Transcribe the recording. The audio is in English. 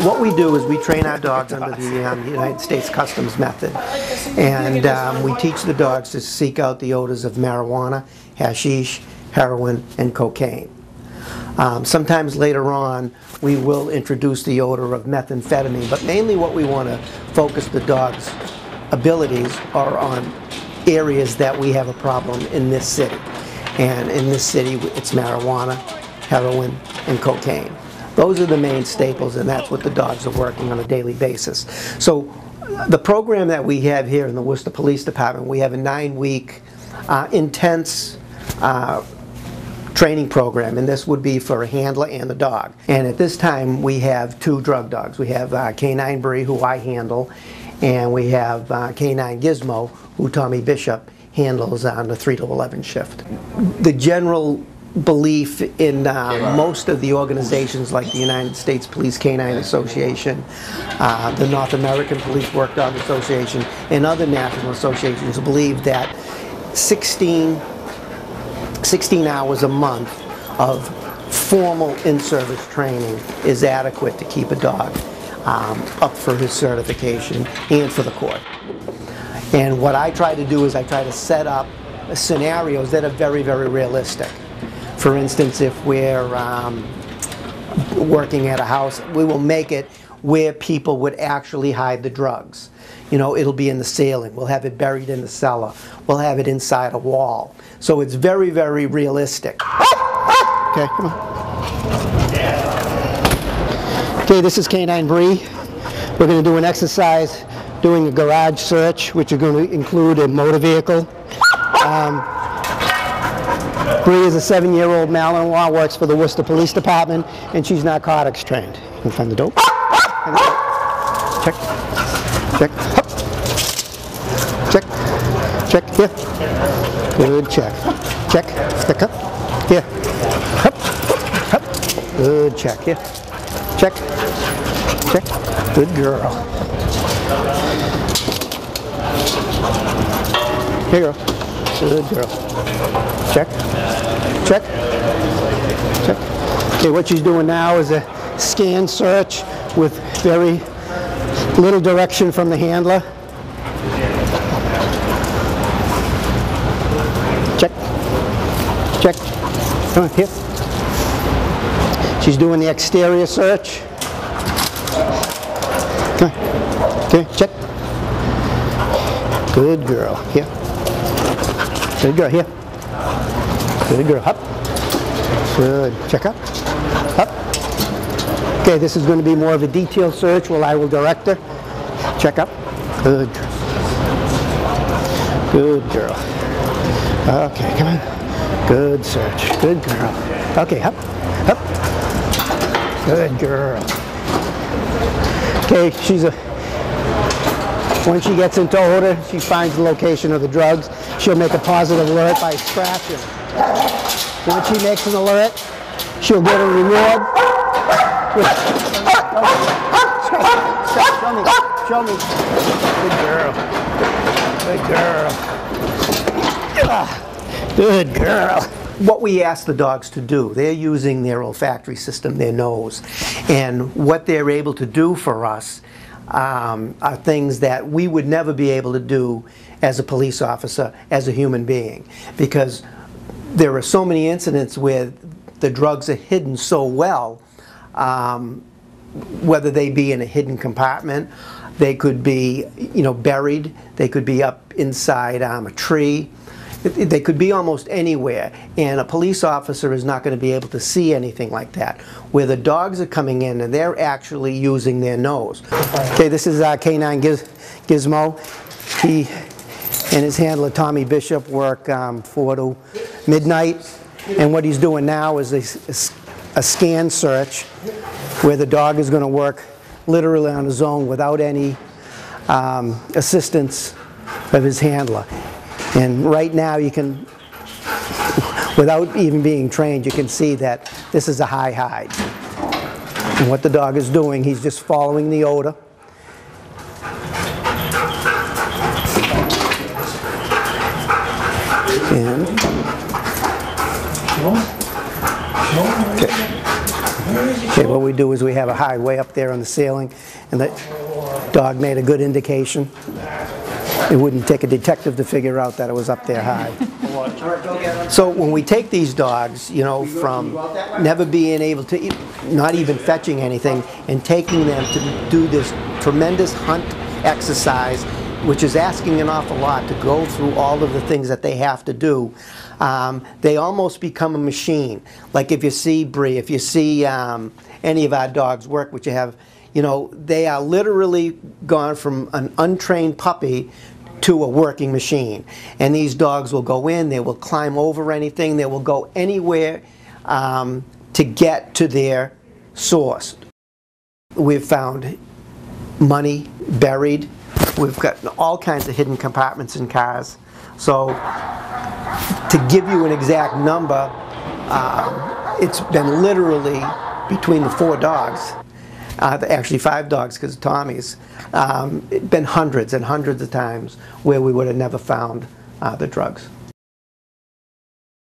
what we do is we train our dogs under the United States Customs method, and we teach the dogs to seek out the odors of marijuana, hashish, heroin, and cocaine. Sometimes later on we will introduce the odor of methamphetamine, but mainly what we want to focus the dogs' abilities are on areas that we have a problem in this city. And in this city it's marijuana, heroin, and cocaine. Those are the main staples, and that's what the dogs are working on a daily basis. So the program that we have here in the Worcester Police Department, we have a 9-week intense training program, and this would be for a handler and the dog. And at this time we have 2 drug dogs. We have K-9 Brie, who I handle, and we have K-9 Gizmo, who Tommy Bishop handles on the 3 to 11 shift. The general belief in most of the organizations like the United States Police K-9 Association, the North American Police Work Dog Association, and other national associations believe that 16 hours a month of formal in-service training is adequate to keep a dog up for his certification and for the court. And what I try to do is I try to set up scenarios that are very, very realistic. For instance, if we're working at a house, we will make it where people would actually hide the drugs. You know, it'll be in the ceiling. We'll have it buried in the cellar. We'll have it inside a wall. So it's very, very realistic. Okay, come on. Okay, this is K-9 Brie. We're going to do an exercise doing a garage search, which is going to include a motor vehicle. Brie is a 7-year-old Malinois, works for the Worcester Police Department, and she's narcotics trained. You can find the dope. Check. Check. Hup. Check. Check. Here. Good check. Check. Stick up. Here. Hup. Hup. Good check. Here. Check. Check. Good girl. Here you go. Good girl. Check. Check. Check. Okay, what she's doing now is a scan search with very little direction from the handler. Check. Check. Come on, here. She's doing the exterior search. Come on. Okay, check. Good girl. Here. Good girl. Here. Good girl. Up. Good. Check up. Up. Okay, this is going to be more of a detailed search where I will direct her. Check up. Good. Good girl. Okay, come on. Good search. Good girl. Okay, up. Up. Good girl. Okay, when she gets into odor, she finds the location of the drugs. She'll make a positive alert by scratching. When she makes an alert, she'll get a reward. Show me. Good girl. Good girl. Good girl. What we ask the dogs to do, they're using their olfactory system, their nose. And what they're able to do for us are things that we would never be able to do as a police officer, as a human being. Because there are so many incidents where the drugs are hidden so well, whether they be in a hidden compartment, they could be, you know, buried, they could be up inside a tree, they could be almost anywhere, and a police officer is not going to be able to see anything like that. Where the dogs are coming in and they're actually using their nose. Okay, this is K-9 Gizmo. He and his handler Tommy Bishop work 4 to midnight, and what he's doing now is a scan search where the dog is going to work literally on his own without any assistance of his handler. And right now you can, without even being trained, you can see that this is a high hide. And what the dog is doing, he's just following the odor. And okay. Okay, what we do is we have a highway up there on the ceiling, and the dog made a good indication. It wouldn't take a detective to figure out that it was up there high. So when we take these dogs, you know, from never being able to eat, not even fetching anything, and taking them to do this tremendous hunt exercise, which is asking an awful lot to go through all of the things that they have to do, they almost become a machine. Like if you see Brie, if you see any of our dogs work, which you have, you know, they are literally gone from an untrained puppy to a working machine. And these dogs will go in, they will climb over anything, they will go anywhere to get to their source. We've found money buried. We've got all kinds of hidden compartments in cars. So to give you an exact number, it's been literally between the 4 dogs, actually 5 dogs because of Tommy's, it's been hundreds and hundreds of times where we would have never found the drugs.